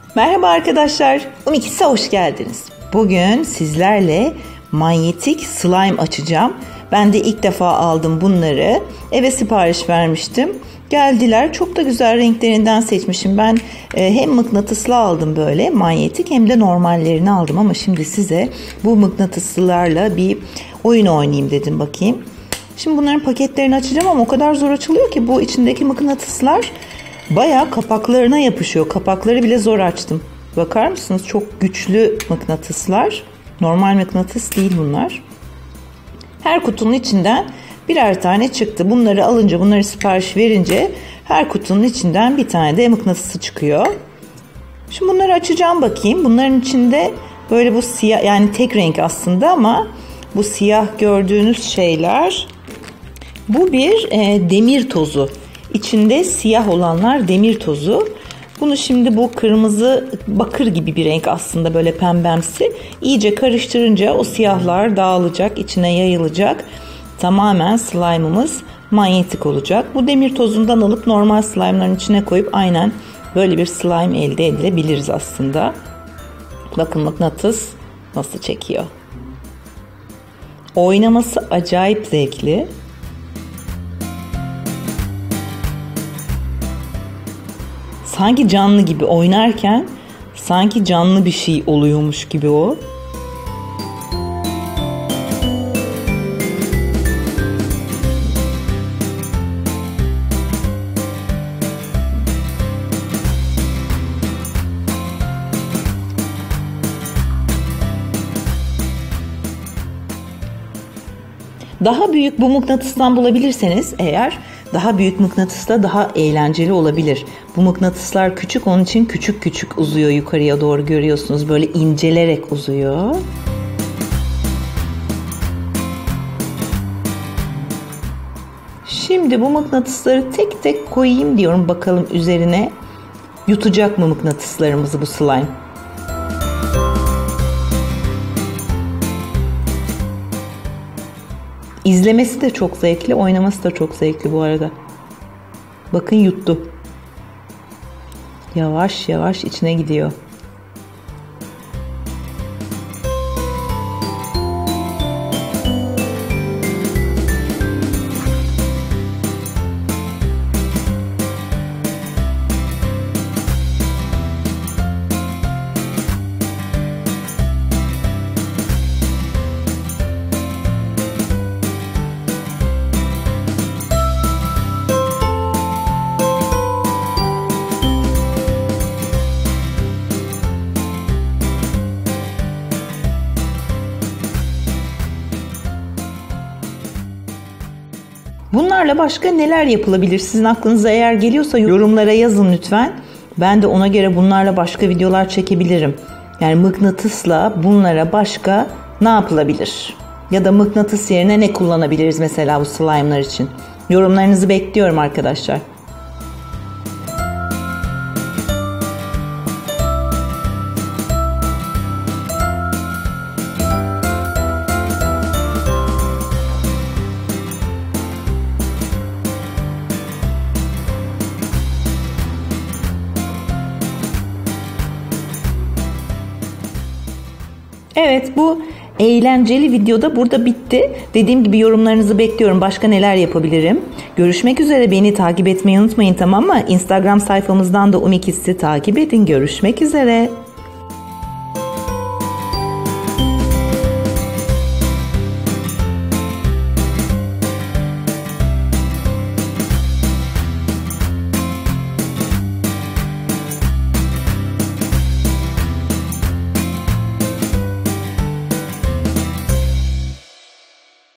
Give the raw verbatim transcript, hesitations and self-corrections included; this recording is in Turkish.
Merhaba arkadaşlar, Umikiss'e hoş geldiniz. Bugün sizlerle manyetik slime açacağım. Ben de ilk defa aldım bunları. Eve sipariş vermiştim. Geldiler. Çok da güzel renklerinden seçmişim. Ben e, hem mıknatıslı aldım böyle manyetik hem de normallerini aldım. Ama şimdi size bu mıknatıslılarla bir oyun oynayayım dedim bakayım. Şimdi bunların paketlerini açacağım ama o kadar zor açılıyor ki bu içindeki mıknatıslar bayağı kapaklarına yapışıyor. Kapakları bile zor açtım. Bakar mısınız? Çok güçlü mıknatıslar. Normal mıknatıs değil bunlar. Her kutunun içinden birer tane çıktı. Bunları alınca, bunları sipariş verince her kutunun içinden bir tane de mıknatısı çıkıyor. Şimdi bunları açacağım bakayım. Bunların içinde böyle bu siyah, yani tek renk aslında ama bu siyah gördüğünüz şeyler bu bir e, demir tozu. İçinde siyah olanlar demir tozu. Bunu şimdi bu kırmızı bakır gibi bir renk aslında, böyle pembemsi. İyice karıştırınca o siyahlar dağılacak, içine yayılacak. Tamamen slime'ımız manyetik olacak. Bu demir tozundan alıp normal slime'ların içine koyup aynen böyle bir slime elde edilebiliriz aslında. Bakın mıknatıs nasıl çekiyor. Oynaması acayip zevkli. Sanki canlı gibi oynarken sanki canlı bir şey oluyormuş gibi o. Daha büyük bu mıknatıstan bulabilirseniz eğer, daha büyük mıknatısla daha eğlenceli olabilir. Bu mıknatıslar küçük, onun için küçük küçük uzuyor yukarıya doğru, görüyorsunuz. Böyle incelerek uzuyor. Şimdi bu mıknatısları tek tek koyayım diyorum. Bakalım üzerine yutacak mı mıknatıslarımızı bu slime? İzlemesi de çok zevkli, oynaması da çok zevkli bu arada. Bakın yuttu. Yavaş yavaş içine gidiyor. Bunlarla başka neler yapılabilir? Sizin aklınıza eğer geliyorsa yorumlara yazın lütfen. Ben de ona göre bunlarla başka videolar çekebilirim. Yani mıknatısla bunlara başka ne yapılabilir? Ya da mıknatıs yerine ne kullanabiliriz mesela bu slime'lar için? Yorumlarınızı bekliyorum arkadaşlar. Evet, bu eğlenceli videoda burada bitti. Dediğim gibi yorumlarınızı bekliyorum. Başka neler yapabilirim? Görüşmek üzere. Beni takip etmeyi unutmayın, tamam mı? Instagram sayfamızdan da Umikiss'i takip edin. Görüşmek üzere.